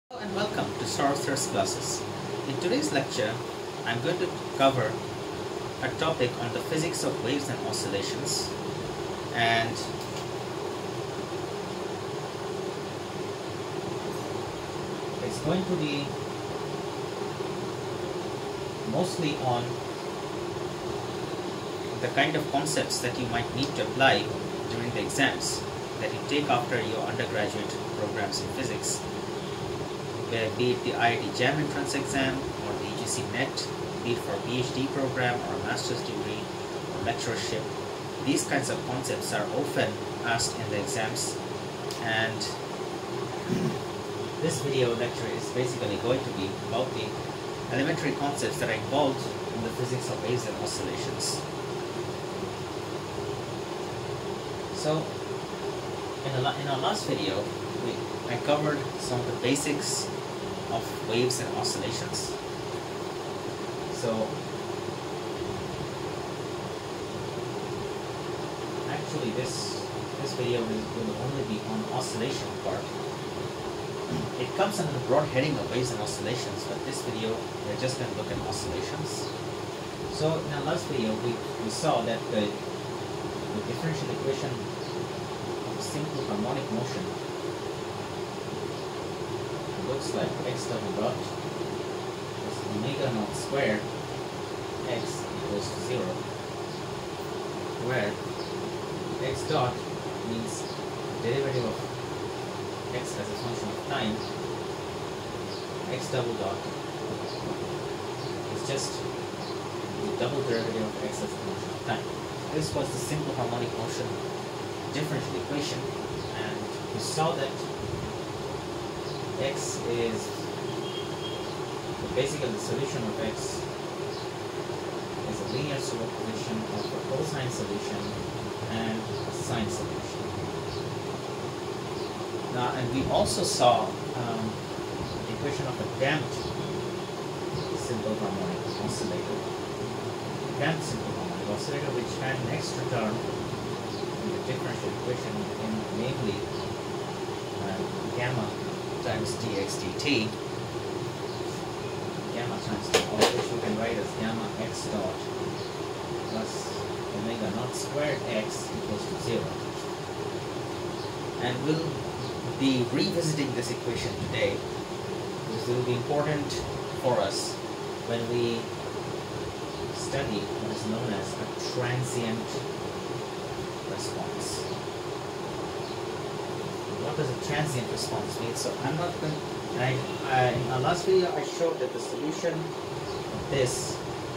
Hello and welcome to Sorcerer's Classes. In today's lecture, I'm going to cover a topic on the physics of waves and oscillations, and it's going to be mostly on the kind of concepts that you might need to apply during the exams that you take after your undergraduate programs in physics, be it the IIT JAM entrance exam or the UGC NET, be it for a PhD program or a master's degree or lectureship. These kinds of concepts are often asked in the exams, and this video lecture is basically going to be about the elementary concepts that are involved in the physics of waves and oscillations. So, in our last video, I covered some of the basics of waves and oscillations. So actually this video will only be on oscillation part. It comes under the broad heading of waves and oscillations, but this video we're just going to look at oscillations. So in our last video we saw that the differential equation of a simple harmonic motion looks like x double dot is omega naught squared x equals to 0, where x dot means derivative of x as a function of time, x double dot is just the double derivative of x as a function of time. This was the simple harmonic motion differential equation, and we saw that x is basically the solution of x is a linear superposition of a cosine solution and a sine solution. Now, and we also saw the equation of a damped simple harmonic oscillator. Damped simple harmonic oscillator, which had an extra term in the differential equation, namely gamma times dx dt, gamma times d, which we can write as gamma x dot plus omega naught squared x equals to 0. And we'll be revisiting this equation today because it will be important for us when we study what is known as a transient response. What does a transient response mean? So I'm not going to, in our last video I showed that the solution of this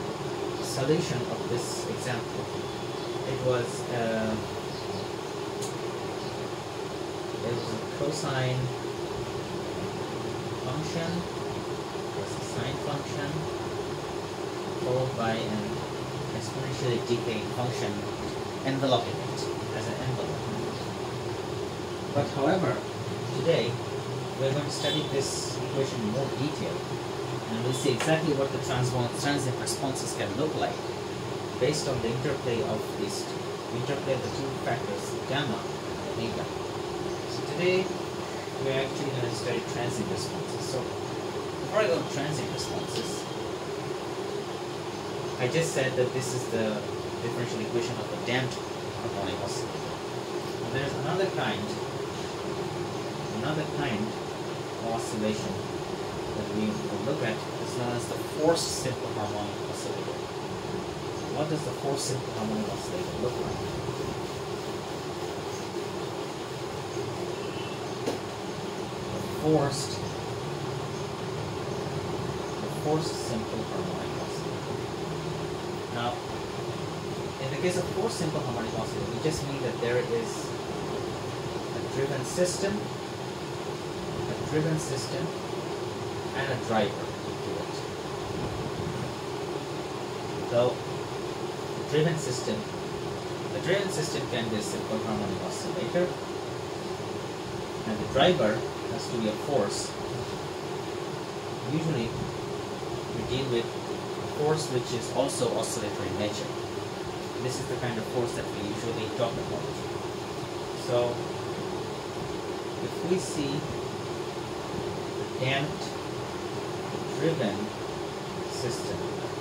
example, it was a cosine function plus a sine function followed by an exponentially decaying function enveloping it as an envelope. But however, today we're going to study this equation in more detail, and we'll see exactly what the transient responses can look like based on the interplay of the two factors, gamma and omega. So today we're actually going to study transient responses. So before I go to transient responses, I just said that this is the differential equation of a damped harmonic oscillator. Now there's another kind of oscillation that we will look at is known as the forced simple harmonic oscillator. What does the forced simple harmonic oscillator look like? The forced simple harmonic oscillator. Now, in the case of forced simple harmonic oscillator, we just mean that there is a driven system and a driver to it. So the driven system can be a simple harmonic oscillator, and the driver has to be a force. Usually we deal with a force which is also oscillatory in nature. This is the kind of force that we usually talk about. So if we see damped-driven system,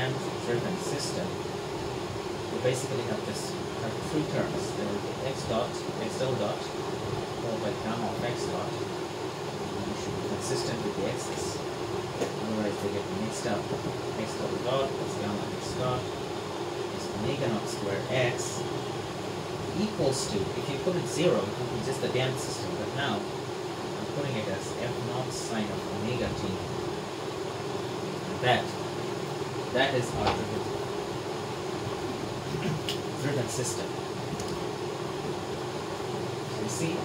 you basically have three terms. There will be xl dot, followed by gamma of x dot. And it should be consistent with the x's. Otherwise, they get mixed up. X double dot plus gamma x dot is omega naught squared x equals to, if you put it 0, it would be just the damped system. But now, I'm putting it as f naught sine of omega t. That is our driven system. So you see,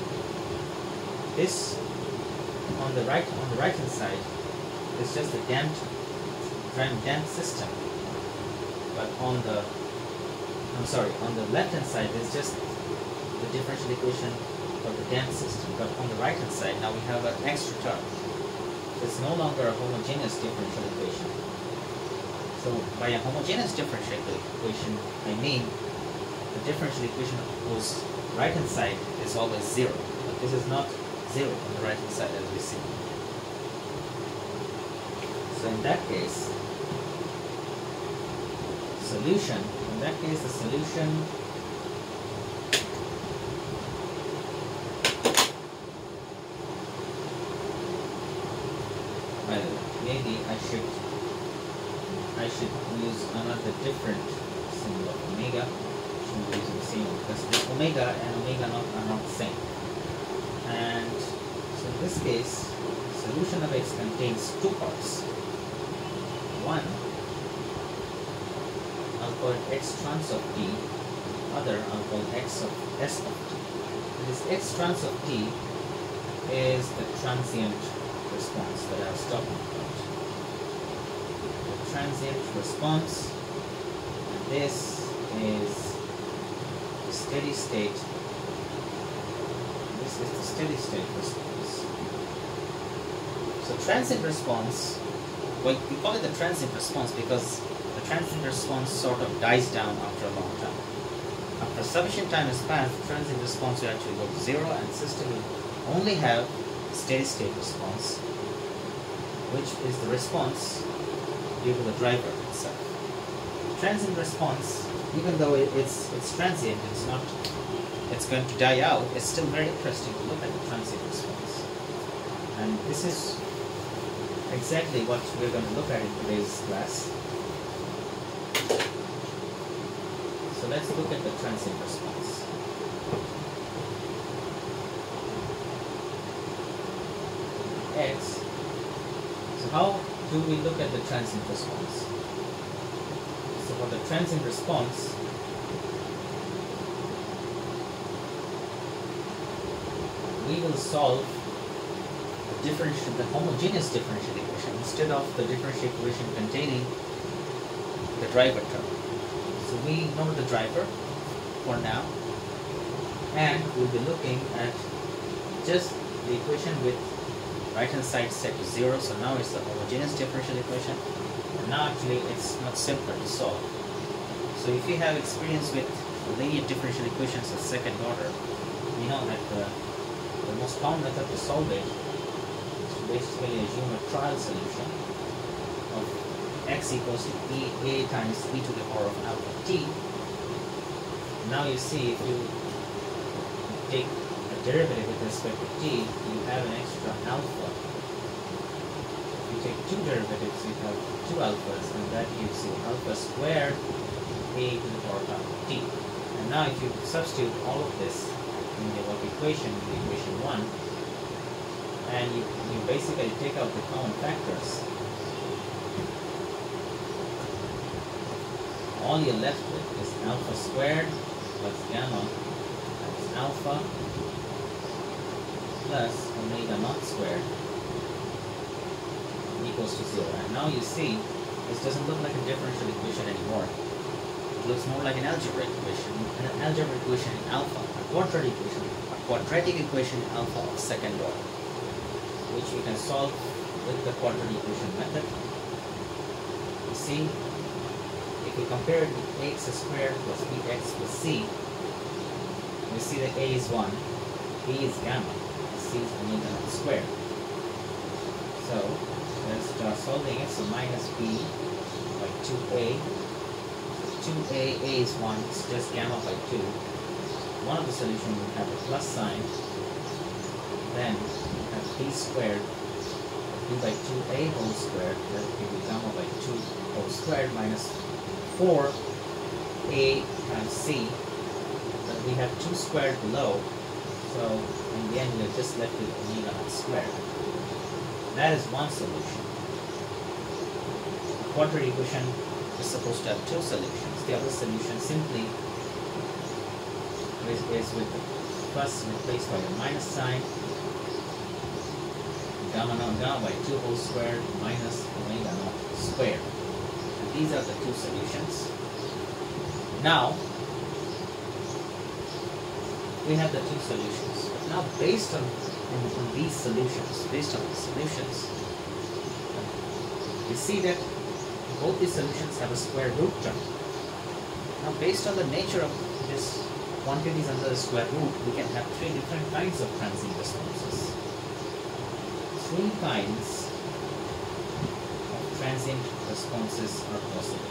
this on the right hand side is just a damped system. But on the left hand side is just the differential equation for the damped system. But on the right hand side now we have an extra term. It's no longer a homogeneous differential equation. So by a homogeneous differential equation, I mean the differential equation whose right hand side is always 0. But this is not 0 on the right hand side, as we see. So in that case, the solution maybe I should use another different symbol of omega. I shouldn't be using the same one, because this omega and omega naught are not the same. And so in this case, the solution of x contains two parts. One, I'll call it x trans of t. Other, I'll call x of s of t. This x trans of t is the transient response that I was talking about. The transient response, and this is the steady state. This is the steady state response. So transient response, well, we call it the transient response because the transient response sort of dies down after a long time. After sufficient time has passed, the transient response will actually go to 0, and the system will only have steady state response, which is the response due to the driver itself. Transient response, even though it's transient, it's going to die out, it's still very interesting to look at the transient response. And this is exactly what we're going to look at in today's class. So let's look at the transient response. X. So how do we look at the transient response? So for the transient response, we will solve the homogeneous differential equation instead of the differential equation containing the driver term. So we know the driver for now, and we'll be looking at just the equation with right hand side set to 0. So now it's the homogeneous differential equation, and now actually it's much simpler to solve. So if you have experience with linear differential equations of second order, you know that the most common method to solve it is to basically assume a trial solution of x equals to a times e to the power of alpha t. Now you see, if you take a derivative with respect to t, you have an extra alpha. If you take two derivatives, you have two alphas, and that gives you alpha squared a to the power of alpha t. And now if you substitute all of this in the equation, the equation 1, and you basically take out the common factors, all you're left with is alpha squared plus gamma times alpha plus omega naught squared equals to 0. And now you see, this doesn't look like a differential equation anymore. It looks more like an algebraic equation, in alpha, a quadratic equation in alpha of second order, which we can solve with the quadratic equation method. You see, if we compare it with ax squared plus bx plus c, we see that a is 1, b is gamma, and c is omega naught squared. solving it, so minus b by 2a. 2a, a is 1, it's just gamma by 2. One of the solutions will have a plus sign, then we have b squared, b by 2a whole squared, that will give you gamma by 2 whole squared minus 4a times c. But we have 2 squared below, so in the end we are just left with omega naught squared. That is one solution. A quadratic equation is supposed to have two solutions. The other solution simply is with the plus replaced by a minus sign. Gamma naught gamma by 2 whole squared minus omega naught squared. And these are the two solutions. Now we have the two solutions. But now based on these solutions, you see that both these solutions have a square root term. Now based on the nature of this quantities under the square root, we can have three different kinds of transient responses. Three kinds of transient responses are possible.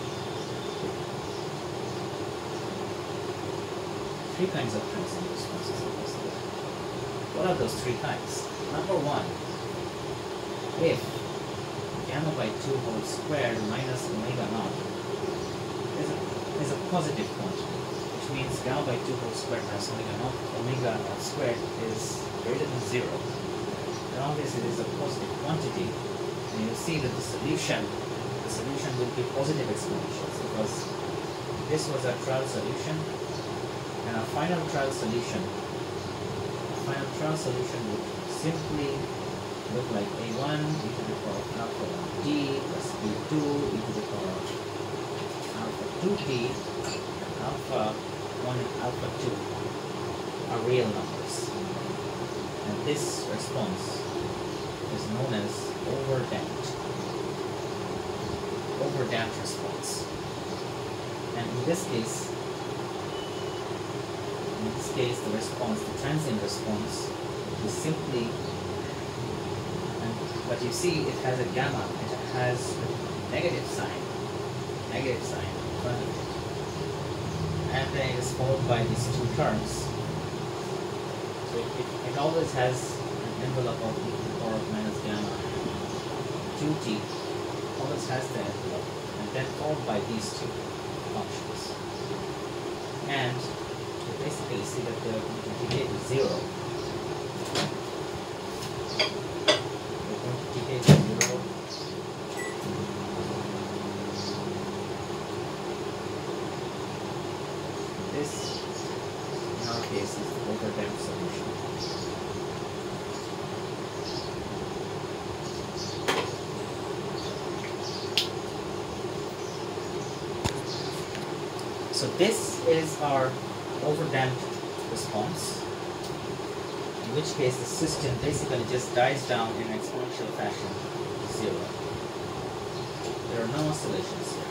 Three kinds of transient responses are possible. What are those three kinds? Number one, if gamma by 2 whole squared minus omega naught is a positive quantity, which means gamma by 2 whole squared minus omega naught squared is greater than 0. Then obviously it is a positive quantity, and you see that the solution will be positive exponentials, because this was our trial solution, and our final trial solution would simply look like a1 e to the power of alpha 1t plus b2 e to the power of alpha 2t and alpha 1 and alpha 2 are real numbers. And this response is known as overdamped response. And in this case, the response, the transient response, is simply, but you see it has a gamma, it has a negative sign in front of it. And then it is followed by these two terms. So it always has an envelope of e to the power of minus gamma 2t, always has the envelope, and then followed by these two functions. And you basically see that they're going to decay to 0. They're going to decay to 0. This, in our case, is the overdamped solution. So this is our overdamped response, in which case the system basically just dies down in exponential fashion to 0. There are no oscillations here.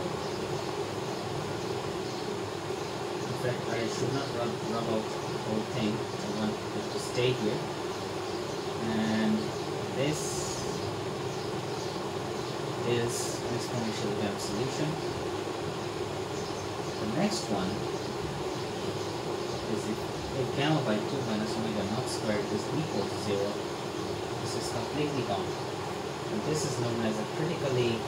In fact, I should not rub out the whole thing. I want it to stay here. And this is an exponentially damped solution. The next one is if gamma by 2 minus omega naught squared is equal to 0, this is completely gone. And this is known as a critically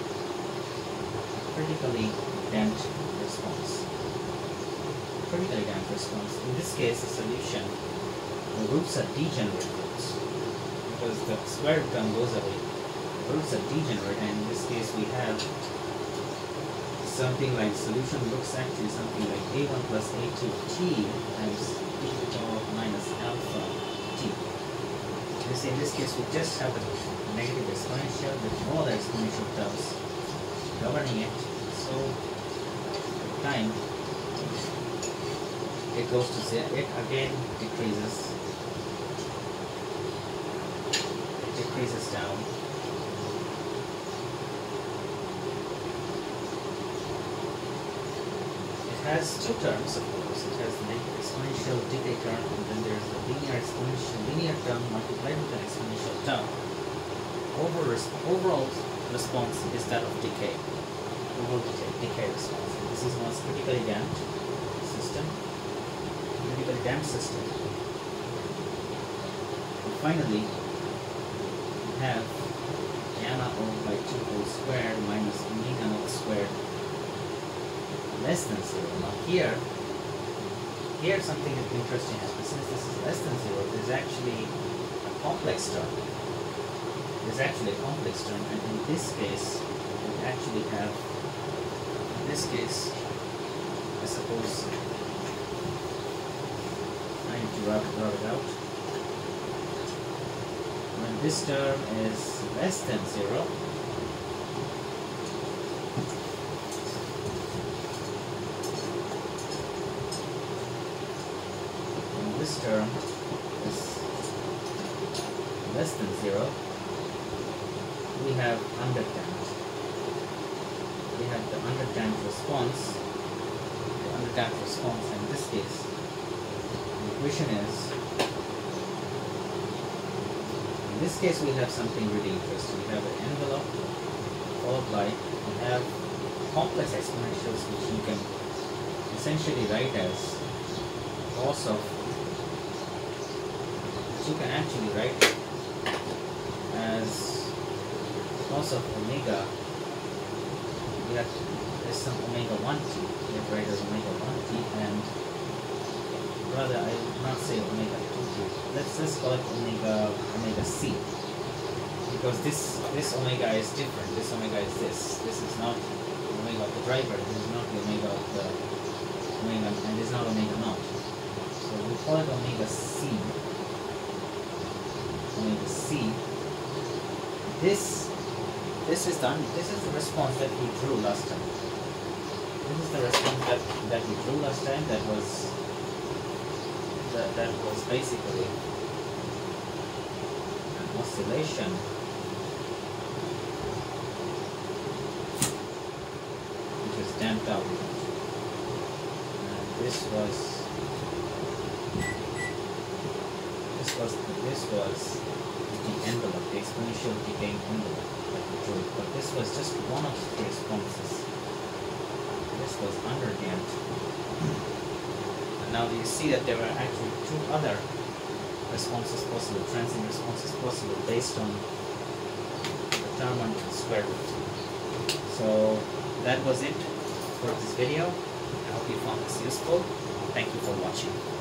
damped response. Critically damped response. In this case, the solution, the roots are degenerate roots, because the square term goes away. The roots are degenerate, and in this case we have something like solution looks actually something like a1 plus a2t times e to the power of minus alpha t. You see, in this case we just have a negative exponential with no other exponential terms governing it. So with time it goes to 0. It again decreases. It decreases down. It has two terms, of course. It has the negative exponential decay term, and then there's the linear term multiplied with an exponential term. Overall, response is that of decay. Overall decay response. This is most critically damped system. Critically damped system. And finally, we have gamma O by 2 whole squared minus omega naught squared less than 0. Now here something interesting happens. Since this is less than 0, there's actually a complex term. There's actually a complex term, and in this case, we actually have, in this case, I suppose I need to rub it out. When this term is less than 0, when this term is less than 0, we have underdamped. We have the underdamped response. The underdamped response in this case, the equation is, in this case we have something really interesting. We have an envelope followed by, we have complex exponentials which you can essentially write as cos of, which you can actually write as cos of omega. We have, there's some omega 1t, we have write as omega 1t, and rather I would not say omega 2t. Let's call it omega c, because this omega is different. This omega is this. This is not omega of the driver. This is not the omega of the omega, and this is not omega naught. So we call it omega c. Omega c. This is the response that we drew last time. This is the response that we drew last time. That was basically an oscillation which was damped out. And this was the envelope, the exponential decaying envelope that we drew. But this was just one of the responses. This was underdamped. And now you see that there were actually two other responses possible, transient responses possible, based on the term under the square root. So that was it for this video. I hope you found this useful. Thank you for watching.